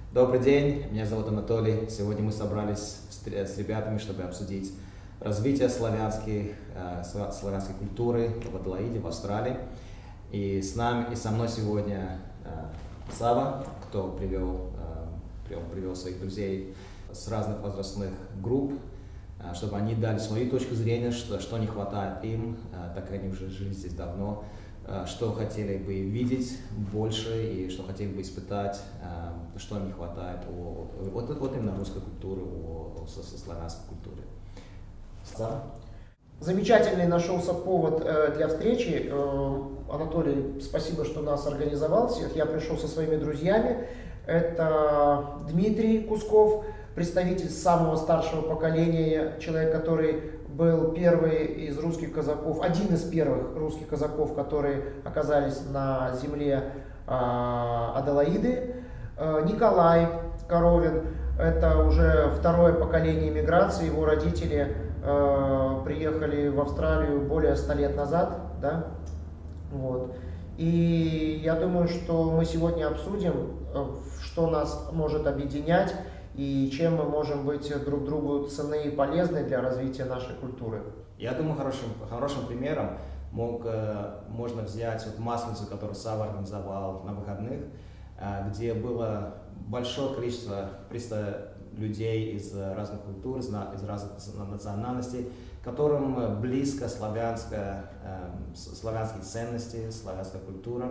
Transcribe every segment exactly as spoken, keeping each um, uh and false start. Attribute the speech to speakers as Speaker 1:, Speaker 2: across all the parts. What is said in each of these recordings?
Speaker 1: Добрый день, меня зовут Анатолий. Сегодня мы собрались с ребятами, чтобы обсудить развитие славянской, славянской культуры в Аделаиде, в Австралии. И с нами, и со мной сегодня Сава, кто привел, привел своих друзей с разных возрастных групп, чтобы они дали свою точку зрения, что, что не хватает им, так как они уже жили здесь давно, что хотели бы видеть больше и что хотели бы испытать, что им не хватает от, от, от именно русской культуры, от славянской культуры. Сава?
Speaker 2: Замечательный нашелся повод для встречи. Анатолий, спасибо, что нас организовал всех. Я пришел со своими друзьями. Это Дмитрий Кусков, представитель самого старшего поколения, человек, который был первый из русских казаков, один из первых русских казаков, которые оказались на земле Аделаиды. Николай Коровин, это уже второе поколение миграции, его родители приехали в Австралию более ста лет назад, да? Вот. И я думаю, что мы сегодня обсудим, что нас может объединять и чем мы можем быть друг другу ценны и полезны для развития нашей культуры.
Speaker 1: Я думаю, хорошим, хорошим примером мог, можно взять вот Масленицу, которую Сава организовал на выходных, где было большое количество людей из разных культур, из разных национальностей, которым близко славянская, славянские ценности, славянская культура.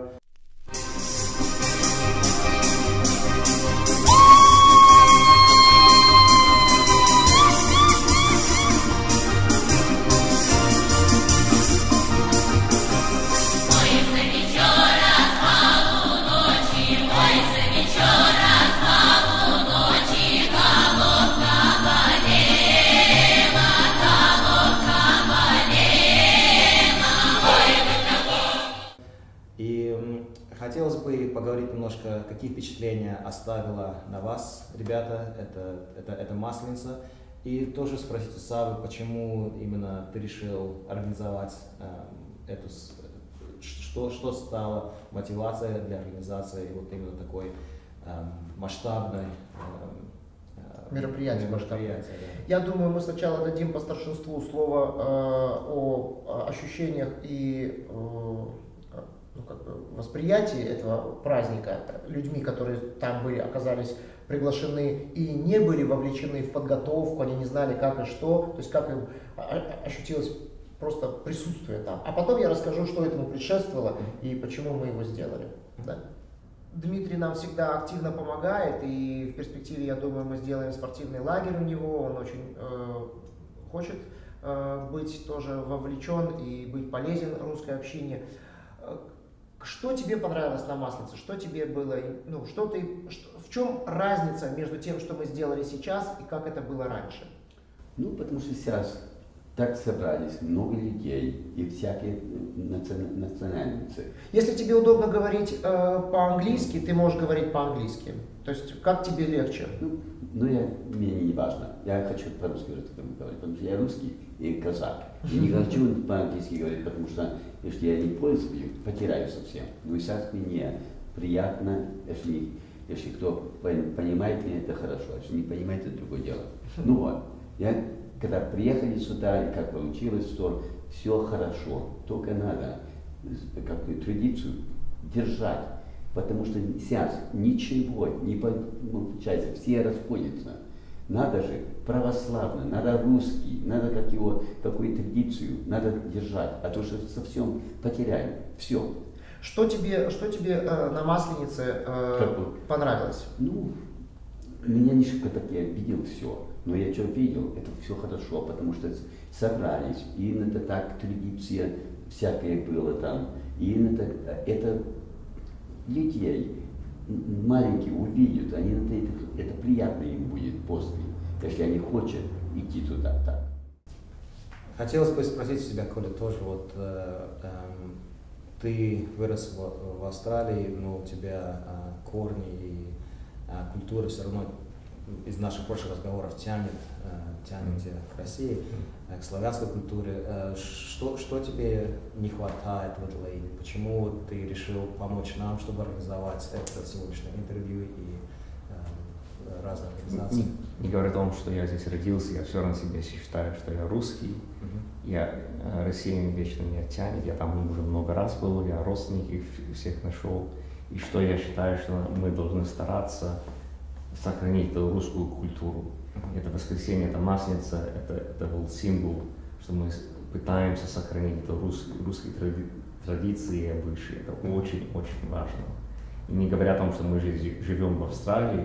Speaker 1: Хотелось бы поговорить немножко, какие впечатления оставила на вас, ребята, это, это, это Масленица. И тоже спросить у Савы, почему именно ты решил организовать э, эту, что, что стало мотивацией для организации вот именно такой э, масштабной
Speaker 2: э, мероприятия.
Speaker 1: мероприятия
Speaker 2: да. Я думаю, мы сначала дадим по старшинству слово э, о ощущениях и э, Ну, как бы восприятие этого праздника людьми, которые там были, оказались приглашены и не были вовлечены в подготовку, они не знали как и что, то есть как им ощутилось просто присутствие там. А потом я расскажу, что этому предшествовало и почему мы его сделали. Да? Дмитрий нам всегда активно помогает, и в перспективе, я думаю, мы сделаем спортивный лагерь у него, он очень э, хочет э, быть тоже вовлечен и быть полезен русской общине. Что тебе понравилось на Масленице? Что тебе было, ну, что ты, что, в чем разница между тем, что мы сделали сейчас и как это было раньше?
Speaker 3: Ну, потому что сейчас так собрались много людей и всякие национальности.
Speaker 2: Если тебе удобно говорить э, по-английски, ты можешь говорить по-английски. То есть, как тебе легче?
Speaker 3: Ну, ну я, мне не важно. Я хочу по-русски говорить, потому что я русский и казак. Я не хочу по-английски говорить, потому что если я не пользуюсь, потеряю совсем. Но сейчас мне приятно, если, если кто понимает меня, это хорошо. Если не понимает, это другое дело. Ну вот, я, когда приехали сюда, и как получилось, то все хорошо. Только надо какую традицию держать. Потому что сейчас ничего не получается, все расходятся. Надо же православно, надо русский, надо как его, какую традицию, надо держать, а то что совсем потеряем. Все.
Speaker 2: Что тебе, что тебе э, на Масленице э, понравилось?
Speaker 3: Ну, меня ничего так я видел все, но я что видел, это все хорошо, потому что собрались, и это так традиция всякая была там, и это, это людей маленькие увидят, они это, это приятно им будет после, если они хотят идти туда так.
Speaker 1: Хотелось бы спросить себя, Коля, тоже вот э, э, ты вырос в, в Австралии, но у тебя э, корни и э, культура все равно из наших прошлых разговоров тянет, э, тянет тебя к России, э, к славянской культуре. Э, что, что тебе не хватает в Аделаиде? Почему ты решил помочь нам, чтобы организовать это сегодняшнее интервью и э, разные организации.
Speaker 4: Не, не говоря о том, что я здесь родился, я все равно себе считаю, что я русский. Uh-huh. Я Россию вечно меня тянет, я там уже много раз был, я родственников всех нашел. И что я считаю, что мы должны стараться сохранить эту русскую культуру. Uh-huh. Это воскресенье, это Масленица, это, это был символ, что мы пытаемся сохранить это рус, русские тради, традиции и обычаи. Это очень-очень важно. И не говоря о том, что мы живем в Австралии,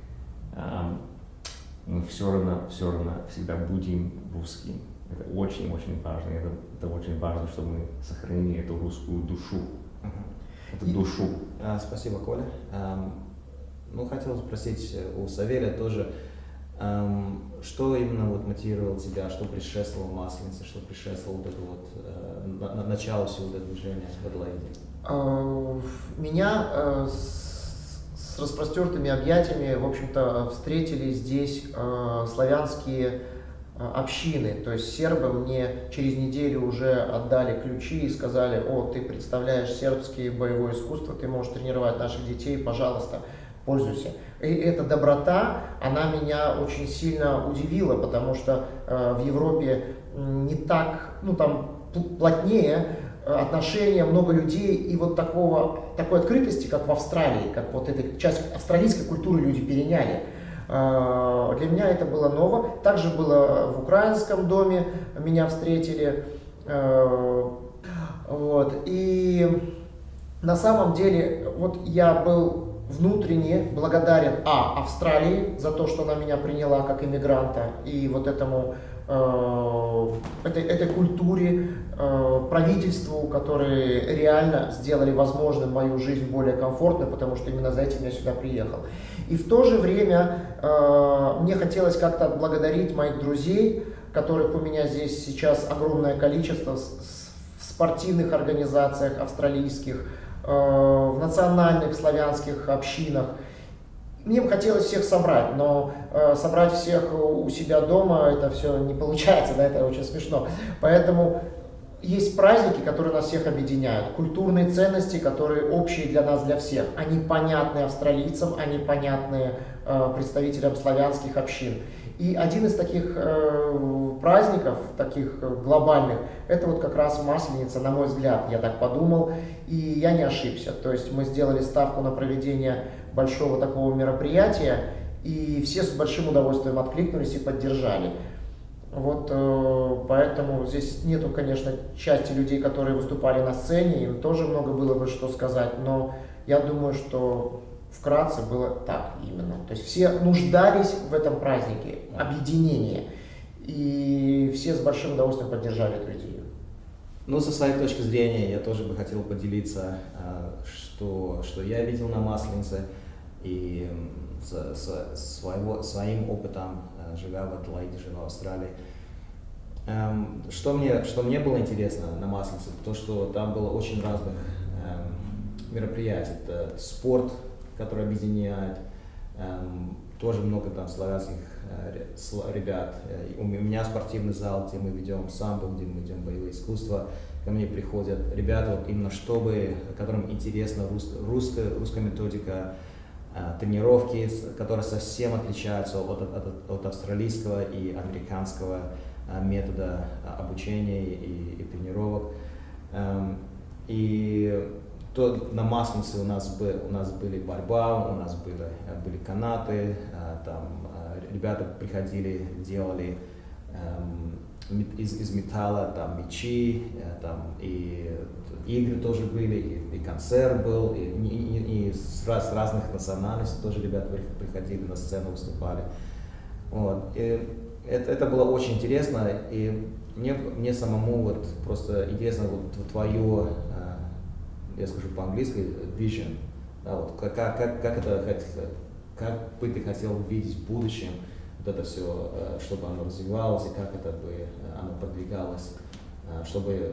Speaker 4: мы все равно, все равно всегда будем русскими. Это очень-очень важно. Это, это очень важно, чтобы мы сохранили эту русскую душу. Uh-huh. Эту душу.
Speaker 1: А, спасибо, Коля. Um, ну, хотел спросить у Савелия тоже, um, что именно вот мотивировало тебя, что предшествовало Масленице, что предшествовало вот это вот uh, на, на, начало всего этого движения в Аделаиде?
Speaker 2: Uh, меня uh, с, с распростертыми объятиями, в общем-то, встретили здесь uh, славянские общины, то есть сербы мне через неделю уже отдали ключи и сказали: о, ты представляешь сербское боевое искусство, ты можешь тренировать наших детей, пожалуйста, пользуйся. И эта доброта, она меня очень сильно удивила, потому что э, в Европе не так, ну там плотнее отношения, много людей и вот такого, такой открытости, как в Австралии, как вот эта часть австралийской культуры люди переняли. Для меня это было ново. Также было в украинском доме, меня встретили. Вот. И на самом деле вот я был внутренне благодарен а, Австралии за то, что она меня приняла как иммигранта, и вот этому этой, этой культуре, правительству, которые реально сделали возможным мою жизнь более комфортной, потому что именно за этим я сюда приехал. И в то же время мне хотелось как-то отблагодарить моих друзей, которых у меня здесь сейчас огромное количество, в спортивных организациях австралийских, в национальных славянских общинах. Мне бы хотелось всех собрать, но э, собрать всех у себя дома, это все не получается, да, это очень смешно. Поэтому есть праздники, которые нас всех объединяют, культурные ценности, которые общие для нас, для всех. Они понятны австралийцам, они понятны э, представителям славянских общин. И один из таких э, праздников, таких глобальных, это вот как раз Масленица, на мой взгляд, я так подумал, и я не ошибся. То есть мы сделали ставку на проведение большого такого мероприятия, и все с большим удовольствием откликнулись и поддержали. Вот э, поэтому здесь нету, конечно, части людей, которые выступали на сцене, им тоже много было бы что сказать, но я думаю, что вкратце было так именно. То есть все нуждались в этом празднике, объединение, и все с большим удовольствием поддержали эту идею.
Speaker 1: Ну, со своей точки зрения, я тоже бы хотел поделиться, что, что я видел на Масленице, и со, со, своего, своим опытом, живя в Аделаиде, живя в Австралии. Что мне, что мне было интересно на Масленице, то, что там было очень разных мероприятий. Это спорт, который объединяет, эм, тоже много там славянских э, ребят. У меня спортивный зал, где мы ведем самбо, где мы ведем боевые искусства. Ко мне приходят ребята, вот именно чтобы, которым интересна рус, русская, русская методика э, тренировки, которая совсем отличается от, от, от австралийского и американского э, метода обучения и, и тренировок. Эм, и То на Масленице у нас, был, у нас были борьба, у нас были, были канаты, там ребята приходили, делали из, из металла там мечи, там и игры тоже были, и, и концерт был, и, и, и с, с разных национальностей тоже ребята приходили на сцену, выступали. Вот. И это, это было очень интересно, и мне, мне самому вот просто интересно вот твое, я скажу по-английски, vision, да, вот, как, как, как, это, как бы ты хотел видеть в будущем вот это все, чтобы оно развивалось и как это бы оно продвигалось, чтобы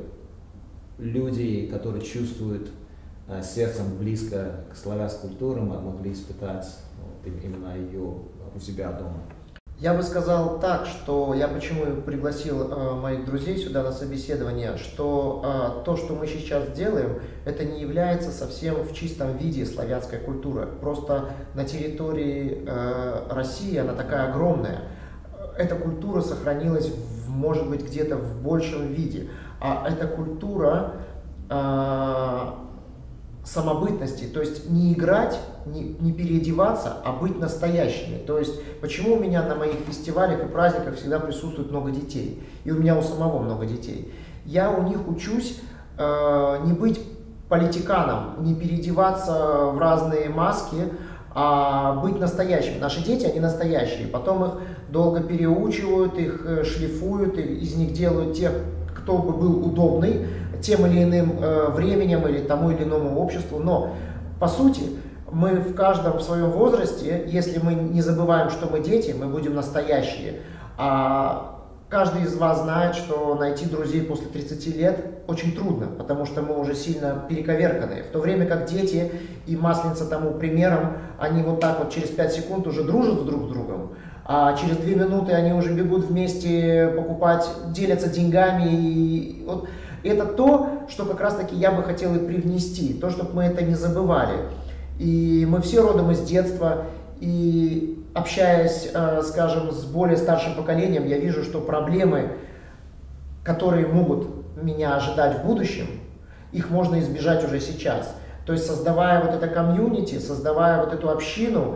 Speaker 1: люди, которые чувствуют сердцем близко к славянской культуре, могли испытать вот, именно ее у себя дома.
Speaker 2: Я бы сказал так, что я почему пригласил э, моих друзей сюда на собеседование, что э, то, что мы сейчас делаем, это не является совсем в чистом виде славянской культуры. Просто на территории э, России она такая огромная. Эта культура сохранилась, в, может быть, где-то в большем виде. А эта культура э, самобытности, то есть не играть, не, не переодеваться, а быть настоящими. То есть почему у меня на моих фестивалях и праздниках всегда присутствует много детей, и у меня у самого много детей. Я у них учусь э, не быть политиканом, не переодеваться в разные маски, а быть настоящим. Наши дети, они настоящие, потом их долго переучивают, их шлифуют, из них делают тех, кто бы был удобный тем или иным э, временем или тому или иному обществу. Но, по сути, мы в каждом своем возрасте, если мы не забываем, что мы дети, мы будем настоящие. А каждый из вас знает, что найти друзей после тридцати лет очень трудно, потому что мы уже сильно перековерканы. В то время как дети, и Масленица тому примером, они вот так вот через пять секунд уже дружат друг с другом, а через две минуты они уже бегут вместе покупать, делятся деньгами. И вот это то, что как раз таки я бы хотел и привнести, то, чтобы мы это не забывали. И мы все родом из детства, и общаясь, скажем, с более старшим поколением, я вижу, что проблемы, которые могут меня ожидать в будущем, их можно избежать уже сейчас. То есть создавая вот это комьюнити, создавая вот эту общину,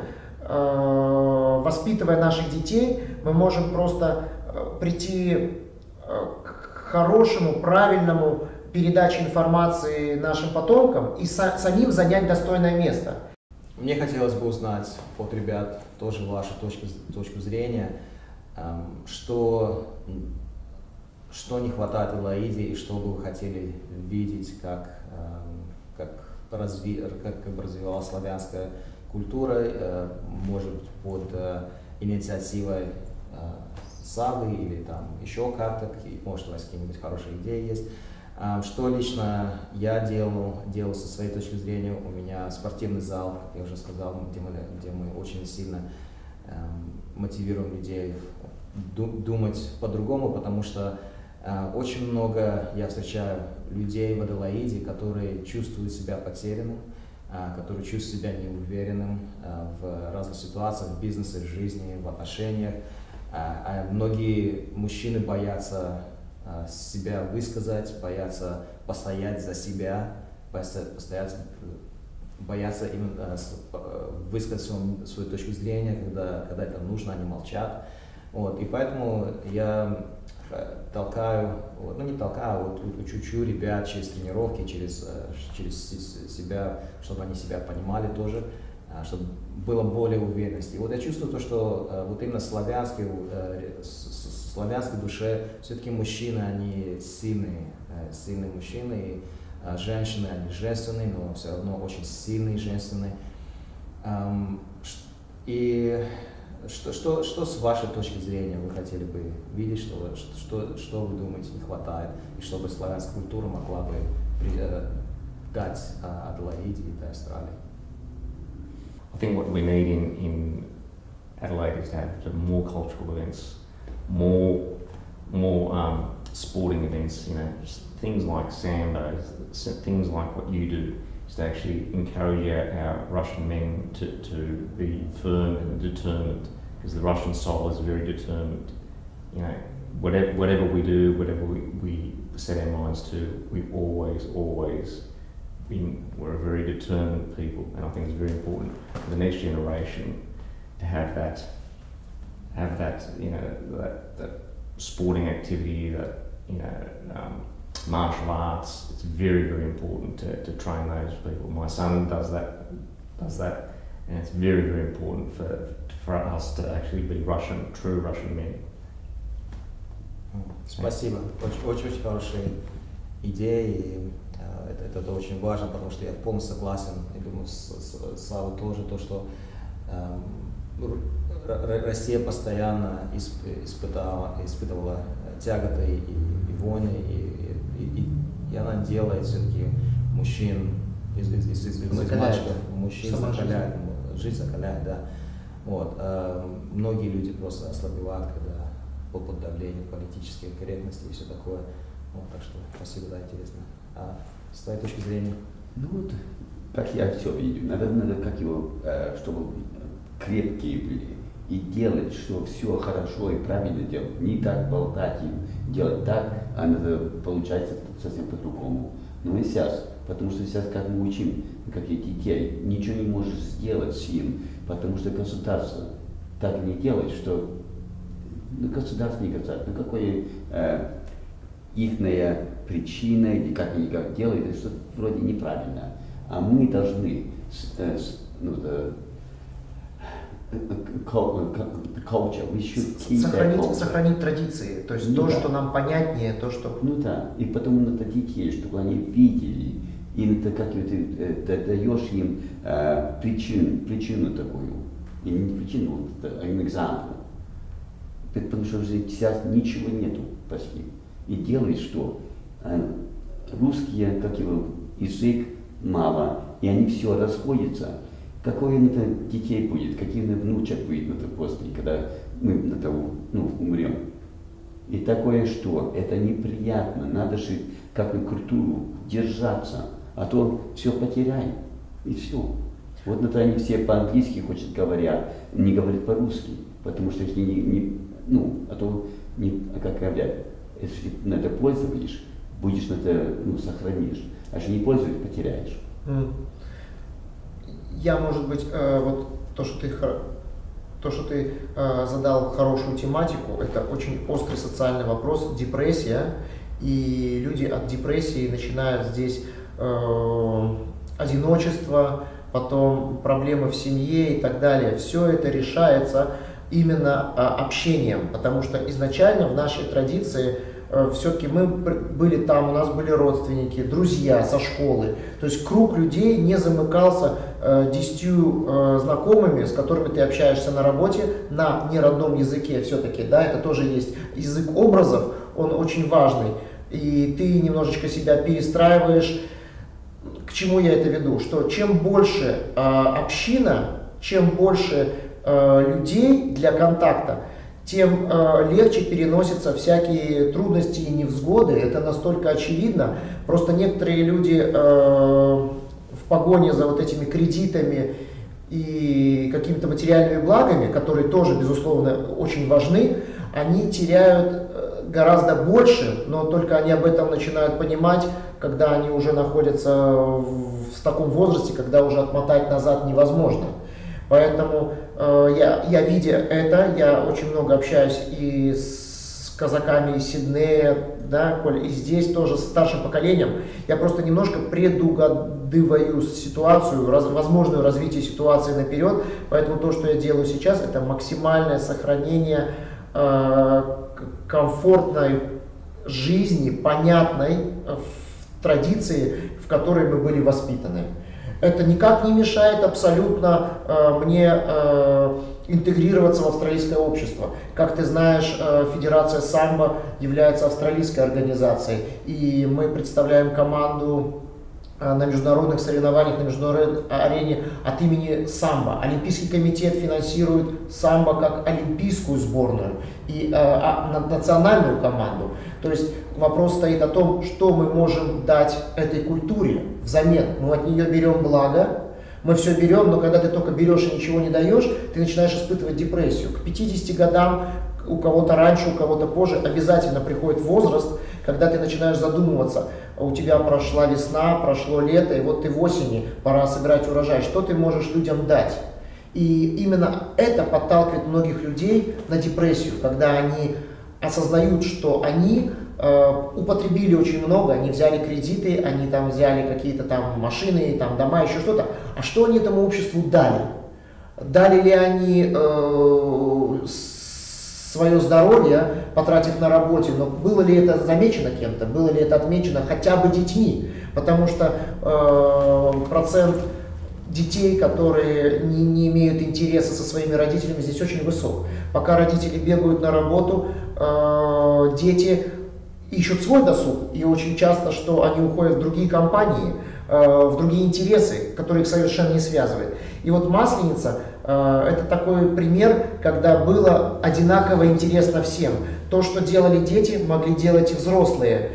Speaker 2: воспитывая наших детей, мы можем просто прийти к хорошему, правильному передаче информации нашим потомкам и са самим занять достойное место.
Speaker 1: Мне хотелось бы узнать от ребят тоже вашу точку, точку зрения, эм, что, что не хватает Аделаиде и что бы вы хотели видеть, как, эм, как, разви как, как бы развивалась славянская культура, э, может быть, под э, инициативой э, Савы или там еще как-то, может у вас какие-нибудь хорошие идеи есть. Что лично я делал, делал со своей точки зрения, у меня спортивный зал, как я уже сказал, где мы, где мы очень сильно эм, мотивируем людей думать по-другому, потому что э, очень много я встречаю людей в Аделаиде, которые чувствуют себя потерянным, э, которые чувствуют себя неуверенным э, в разных ситуациях, в бизнесе, в жизни, в отношениях. Э, э, многие мужчины боятся себя высказать, боятся постоять за себя, постоять, боятся именно высказать свою, свою точку зрения, когда, когда это нужно, они молчат. Вот. И поэтому я толкаю, вот, ну не толкаю, а вот учу ребят через тренировки, через, через себя, чтобы они себя понимали тоже, чтобы было более уверенности. И вот я чувствую то, что вот именно славянский, в славянской душе все-таки мужчины, они сильные, сильные мужчины, и женщины, они женственные, но все равно очень сильные женственные. И что, что, что с вашей точки зрения вы хотели бы видеть, что, что, что вы думаете не хватает, и чтобы славянская культура могла бы дать Аделаиде и Австралии?
Speaker 4: I think what we need in, in Adelaide is to have more cultural events, more more um, sporting events, you know, just things like Sambo, things like what you do, is to actually encourage our, our Russian men to, to be firm and determined, because the Russian soul is very determined. You know, whatever, whatever we do, whatever we, we set our minds to, we always, always We, we're a very determined people, and I think it's very important for the next generation to have that, have that, you know, that, that sporting activity, that, you know, um, martial arts. It's very, very important to, to train those people. My son does that, does that, and it's very, very important for for us to actually be Russian, true Russian men.
Speaker 1: Спасибо. Очень-очень хорошие идеи. Это, это очень важно, потому что я полностью согласен, я думаю, с, с, с Славой тоже, то, что э, Россия постоянно исп, испытала, испытывала тяготы и, и войны, и, и, и, и она делает все-таки мужчин, из, из, из, из мальчиков, мужчин закаляет, жизнь закаляет, да. Вот. А многие люди просто ослабевают, когда под давлением политической корректности и все такое. Вот, так что спасибо, да, интересно. А с твоей точки зрения?
Speaker 3: Ну вот, как я все видел, надо, надо как его, э, чтобы крепкие были. И делать, что все хорошо и правильно делать. Не так болтать и делать так, а надо получается совсем по-другому. Но и сейчас, потому что сейчас как мы учим, как и детей, ничего не можешь сделать с ним, потому что государство так не делает, что ну, государство не государство, ну какое э, ихная причина или как они как делают, это что вроде неправильно. А мы должны э, ну, да, culture, we should keep
Speaker 2: сохранить,
Speaker 3: that culture.
Speaker 2: сохранить традиции, то есть
Speaker 3: Ну,
Speaker 2: то,
Speaker 3: да.
Speaker 2: что нам понятнее, то, что...
Speaker 3: Ну да, и потом надо детей, чтобы они видели, и это как ты э, даешь им э, причину, причину такую, и не причину, а экзампл. Потому что сейчас ничего нету почти. И делаешь что? Э, русские, как его, язык мало, и они все расходятся. Какой это детей будет, каких внучек будет это после, когда мы это, ну, умрем. И такое что? Это неприятно. Надо же как-то культуру держаться, а то все потеряем. И все. Вот это они все по-английски хоть говорят, не говорят по-русски, потому что если не, не ну, а то не, как говорят, если на это пользуешь, будешь на это, ну, сохранишь, а если не пользуешь, потеряешь.
Speaker 2: Mm. Я, может быть, э, вот то, что ты, то, что ты э, задал хорошую тематику, это очень острый социальный вопрос, депрессия, и люди от депрессии начинают здесь э, одиночество, потом проблемы в семье и так далее. Все это решается именно э, общением, потому что изначально в нашей традиции все-таки мы были там, у нас были родственники, друзья со школы. То есть круг людей не замыкался э, десятью э, знакомыми, с которыми ты общаешься на работе на неродном языке все-таки. Да, это тоже есть язык образов, он очень важный. И ты немножечко себя перестраиваешь. К чему я это веду? Что чем больше э, община, чем больше э, людей для контакта, тем э, легче переносятся всякие трудности и невзгоды. Это настолько очевидно. Просто некоторые люди э, в погоне за вот этими кредитами и какими-то материальными благами, которые тоже, безусловно, очень важны, они теряют гораздо больше, но только они об этом начинают понимать, когда они уже находятся в, в таком возрасте, когда уже отмотать назад невозможно. Поэтому э, я, я, видя это, я очень много общаюсь и с казаками из Сиднея, да, Коль, и здесь тоже с старшим поколением. Я просто немножко предугадываю ситуацию, раз, возможное развитие ситуации наперед. Поэтому то, что я делаю сейчас, это максимальное сохранение э, комфортной жизни, понятной в традиции, в которой мы были воспитаны. Это никак не мешает абсолютно э, мне э, интегрироваться в австралийское общество. Как ты знаешь, э, Федерация самбо является австралийской организацией, и мы представляем команду э, на международных соревнованиях, на международной арене от имени самбо. Олимпийский комитет финансирует самбо как олимпийскую сборную и э, а, национальную команду. То есть вопрос стоит о том, что мы можем дать этой культуре взамен. Мы от нее берем благо, мы все берем, но когда ты только берешь и ничего не даешь, ты начинаешь испытывать депрессию. К пятидесяти годам, у кого-то раньше, у кого-то позже, обязательно приходит возраст, когда ты начинаешь задумываться, у тебя прошла весна, прошло лето, и вот ты в осени, пора собирать урожай, что ты можешь людям дать? И именно это подталкивает многих людей на депрессию, когда они осознают, что они э, употребили очень много, они взяли кредиты, они там взяли какие-то там машины, там дома, еще что-то. А что они этому обществу дали? Дали ли они э, свое здоровье, потратив на работе, но было ли это замечено кем-то, было ли это отмечено хотя бы детьми? Потому что э, процент детей, которые не, не имеют интереса со своими родителями, здесь очень высок. Пока родители бегают на работу, э, дети ищут свой досуг, и очень часто, что они уходят в другие компании, э, в другие интересы, которые их совершенно не связывают. И вот Масленица Это такой пример, когда было одинаково интересно всем. То, что делали дети, могли делать и взрослые.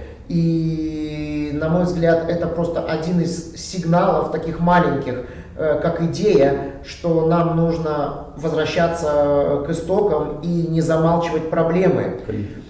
Speaker 2: И, на мой взгляд, это просто один из сигналов таких маленьких, как идея, что нам нужно возвращаться к истокам и не замалчивать проблемы.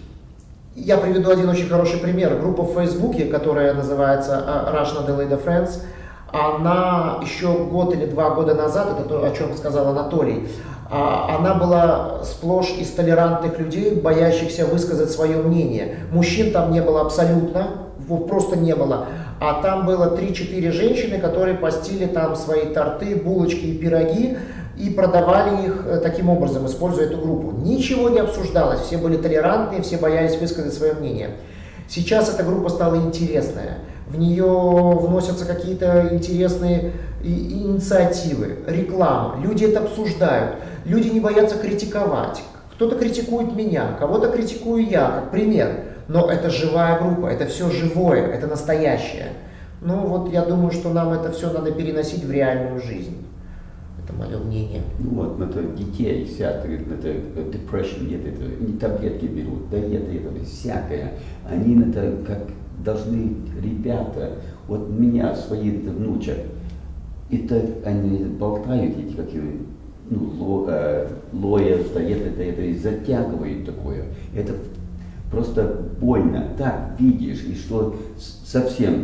Speaker 2: Я приведу один очень хороший пример. Группа в Фейсбуке, которая называется Russian Adelaide Friends, она еще год или два года назад, это то, о чем сказал Анатолий, она была сплошь из толерантных людей, боящихся высказать свое мнение. Мужчин там не было абсолютно, просто не было. А там было три-четыре женщины, которые постили там свои торты, булочки и пироги и продавали их таким образом, используя эту группу. Ничего не обсуждалось, все были толерантные, все боялись высказать свое мнение. Сейчас эта группа стала интересная. В нее вносятся какие-то интересные инициативы, реклама. Люди это обсуждают. Люди не боятся критиковать. Кто-то критикует меня, кого-то критикую я, как пример. Но это живая группа, это все живое, это настоящее. Ну вот я думаю, что нам это все надо переносить в реальную жизнь. Это мое мнение.
Speaker 3: Ну вот, это детей всякое, это depression, нет, это не таблетки берут, да это, это всякое. Они это как должны ребята, вот меня, свои это, внучек, это они болтают эти какие, ну, ло, э, лоя, это, это, это затягивают такое. Это просто больно, так видишь, и что совсем,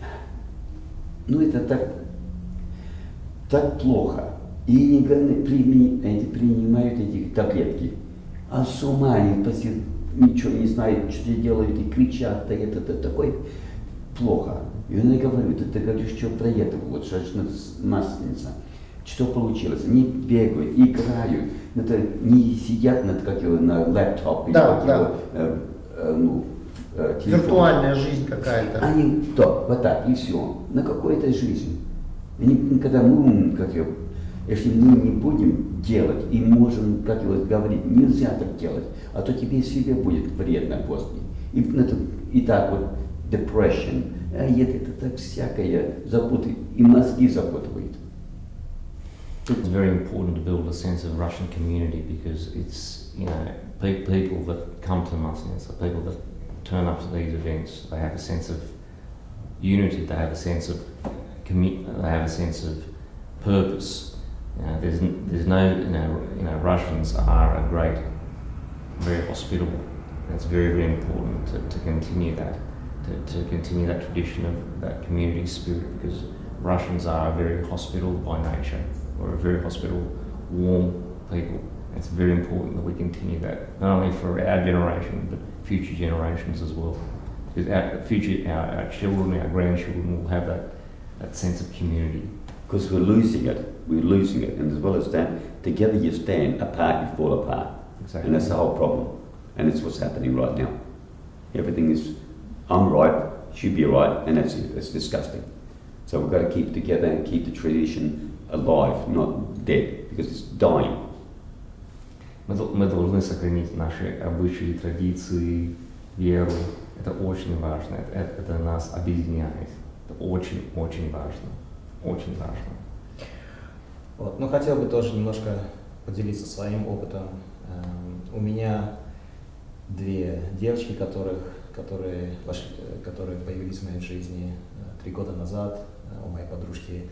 Speaker 3: ну это так, так плохо. И они принимают эти таблетки, а с ума они почти ничего не знают, что делают, и кричат, да это, это такое плохо. И он говорит, ты говоришь, что про это, вот, что масленица, что получилось, они бегают, играют, это не сидят над, как его, на лэптопе,
Speaker 2: да,
Speaker 3: как
Speaker 2: да.
Speaker 3: его, э, э, ну, э,
Speaker 2: виртуальная жизнь какая-то.
Speaker 3: Они, то, вот так, и все, на какой-то жизни. Они, когда мы, как его, если мы не будем делать и можем, как его говорить, нельзя так делать, а то тебе себе будет вредно после. И, это, и так вот, depression, а это, это так всякое запутывает, и мозги запутывает.
Speaker 4: It's very important to build a sense of Russian community because it's, you know, pe people that come to Maslenitsa, people that turn up to these events, they have a sense of unity, they have a sense of commu they have a sense of purpose. You know, there's, there's no, you know, you know, Russians are a great, very hospitable. And it's very, very important to, to continue that, to, to continue that tradition of that community spirit, because Russians are very hospitable by nature. We're a very hospitable, warm people. And it's very important that we continue that, not only for our generation, but future generations as well. Because our future, our, our children, our grandchildren will have that, that sense of community.
Speaker 3: Because we're losing it, we're losing it, and as well as that, together you stand, apart you fall apart.
Speaker 4: Exactly.
Speaker 3: And that's the whole problem. And it's what's happening right now. Everything is, I'm right, should be right, and that's it, it's disgusting. So we've got to keep together and keep the tradition alive, not dead, because it's dying.
Speaker 4: Мы, мы должны сохранить наши обычаи, традиции, веру. Это очень важно, это, это нас объединяет. Это очень-очень важно. Очень важно.
Speaker 1: Вот. Ну, хотел бы тоже немножко поделиться своим опытом. Эм, у меня две девочки, которых, которые, вошли, которые появились в моей жизни э, три года назад, э, у моей подружки.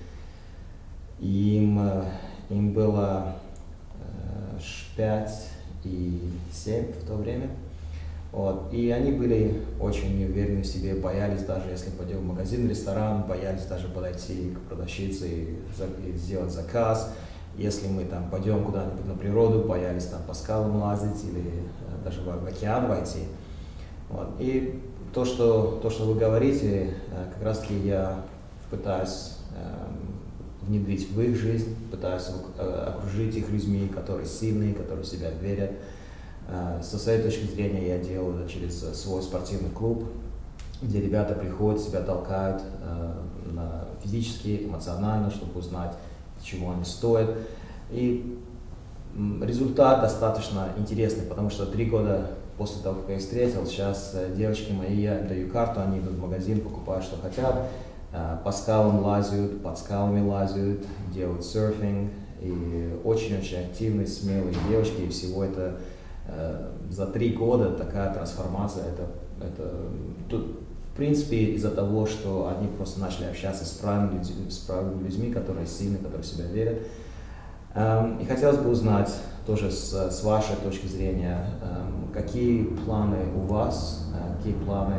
Speaker 1: Им, э, им было э, пять и семь в то время. Вот. И они были очень неуверены в себе, боялись даже, если пойдем в магазин, ресторан, боялись даже подойти к продавщице и, и сделать заказ. Если мы там пойдем куда-нибудь на природу, боялись там по скалам лазить или э, даже в океан войти. Вот. И то что, то, что вы говорите, э, как раз таки я пытаюсь э, внедрить в их жизнь, пытаюсь э, окружить их людьми, которые сильные, которые в себя верят. Со своей точки зрения я делаю это через свой спортивный клуб, где ребята приходят, себя толкают э, на физически, эмоционально, чтобы узнать, чему они стоят. И результат достаточно интересный, потому что три года после того, как я их встретил, сейчас девочки мои, я им даю карту, они идут в магазин, покупают, что хотят, э, по скалам лазят, под скалами лазят, делают серфинг, и очень-очень активные, смелые девочки, и всего это э, за три года такая трансформация, это, это тут, в принципе, из-за того, что они просто начали общаться с правильными людьми, с правильными людьми, которые сильны, которые в себя верят. Эм, и хотелось бы узнать тоже с, с вашей точки зрения, эм, какие планы у вас, э, какие планы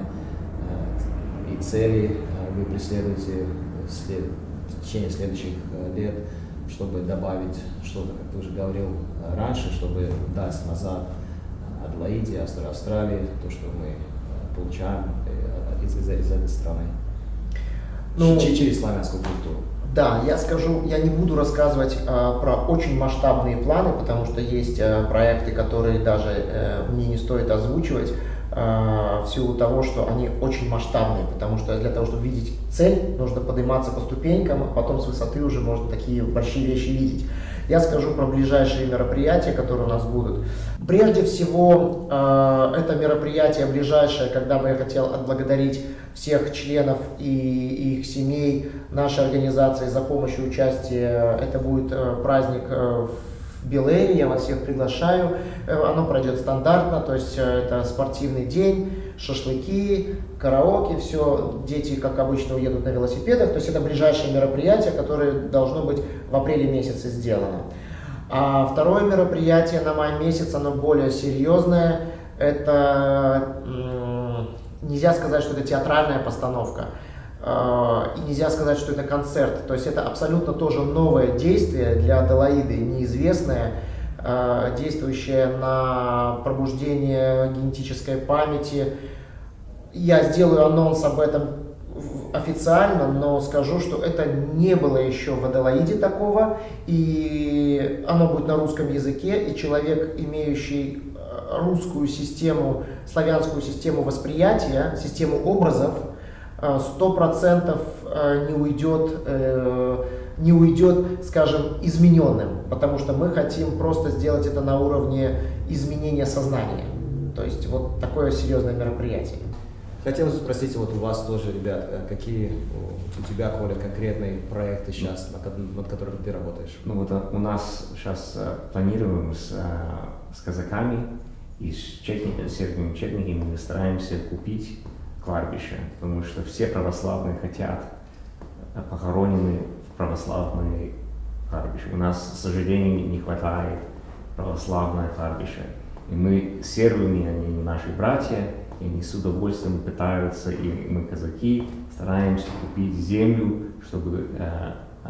Speaker 1: э, и цели э, вы преследуете след, в течение следующих э, лет, чтобы добавить что-то, как ты уже говорил э, раньше, чтобы дать назад э, Аделаиде, Австралии, то, что мы э, получаем э, из, из, из этой страны, ну, через славянскую культуру.
Speaker 2: Да, я скажу, я не буду рассказывать э, про очень масштабные планы, потому что есть э, проекты, которые даже э, мне не стоит озвучивать, э, в силу того, что они очень масштабные, потому что для того, чтобы видеть цель, нужно подниматься по ступенькам, а потом с высоты уже можно такие большие вещи видеть. Я скажу про ближайшие мероприятия, которые у нас будут. Прежде всего, э, это мероприятие ближайшее, когда бы я хотел отблагодарить всех членов и их семей нашей организации за помощь и участие. Это будет э, праздник э, в Белэре, я вас всех приглашаю. Э, оно пройдет стандартно, то есть э, это спортивный день, шашлыки, караоке, все, дети, как обычно, уедут на велосипедах. То есть это ближайшее мероприятие, которое должно быть в апреле месяце сделано. А второе мероприятие на май месяц, оно более серьезное. Это... Нельзя сказать, что это театральная постановка, и нельзя сказать, что это концерт. То есть это абсолютно тоже новое действие для Аделаиды, неизвестное, действующее на пробуждение генетической памяти. Я сделаю анонс об этом официально, но скажу, что это не было еще в Аделаиде такого, и оно будет на русском языке, и человек, имеющий русскую систему, славянскую систему восприятия, систему образов, сто процентов не уйдет, не уйдет, скажем, измененным, потому что мы хотим просто сделать это на уровне изменения сознания. То есть вот такое серьезное мероприятие.
Speaker 1: Хотелось спросить, вот у вас тоже, ребят, какие у тебя, Коля, конкретные проекты сейчас, над которыми ты работаешь?
Speaker 4: Ну вот у нас сейчас планируем с, с казаками и с четниками, сербскими четниками мы стараемся купить кладбище, потому что все православные хотят похоронены в православные кладбище. У нас, к сожалению, не хватает православное кладбище. И мы с сербами, они наши братья, и они с удовольствием пытаются, и мы, казаки, стараемся купить землю, чтобы э, э,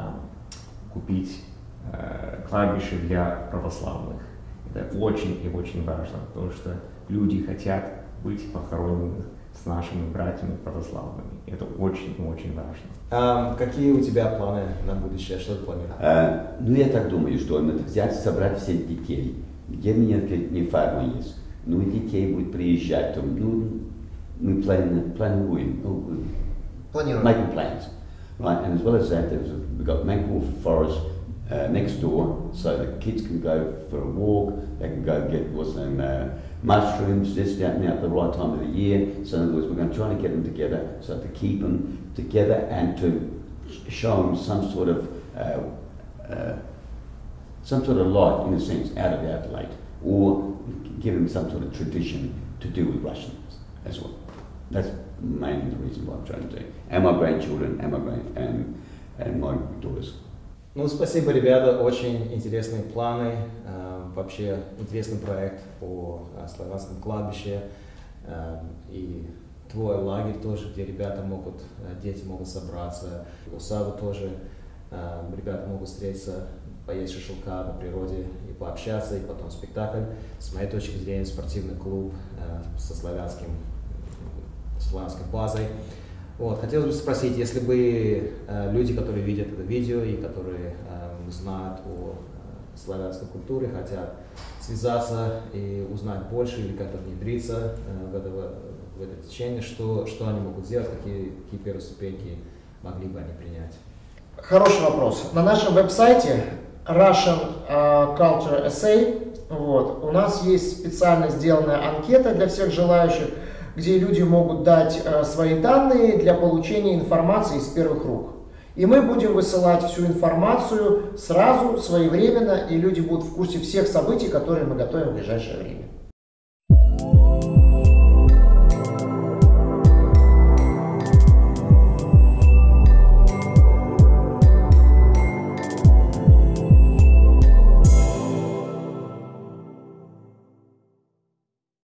Speaker 4: купить э, кладбище для православных. Это очень и очень важно, потому что люди хотят быть похоронены с нашими братьями православными. Это очень и очень важно.
Speaker 1: А какие у тебя планы на будущее? Что ты планируешь?
Speaker 3: А, ну, я так думаю, что надо взять, собрать всех детей. Где у меня не фарма есть. Ну, и детей будет приезжать. То, ну, мы плани- планируем.
Speaker 2: Планируем.
Speaker 3: Making plans. Right, and as well as that, there's a, we've got Mankell Forest uh, next door, so the kids can go for a walk, they can go get what's them, uh, mushrooms, this, that, and at the right time of the year. So in other words, we're going to try to get them together, so to keep them together and to show them some sort of uh, uh, some sort of life, in a sense, out of Adelaide, or give them some sort of tradition to do with Russians as well. That's mainly the reason why I'm trying to do. And my grandchildren, and my grand, and, and my daughters.
Speaker 1: Ну, спасибо, ребята, очень интересные планы, э, вообще интересный проект по э, славянскому кладбище, э, и твой лагерь тоже, где ребята могут, э, дети могут собраться, в Усаву тоже э, ребята могут встретиться, поесть шашлыка на природе и пообщаться, и потом спектакль. С моей точки зрения, спортивный клуб э, со славянским, славянской базой. Вот. Хотелось бы спросить, если бы э, люди, которые видят это видео и которые э, знают о э, славянской культуре, хотят связаться и узнать больше или как-то внедриться э, в, это, в это течение, что, что они могут сделать, какие, какие первые ступеньки могли бы они принять?
Speaker 2: Хороший вопрос. На нашем веб-сайте Russian uh, Culture Essay вот, у нас есть специально сделанная анкета для всех желающих, где люди могут дать uh, свои данные для получения информации из первых рук. И мы будем высылать всю информацию сразу, своевременно, и люди будут в курсе всех событий, которые мы готовим в ближайшее время.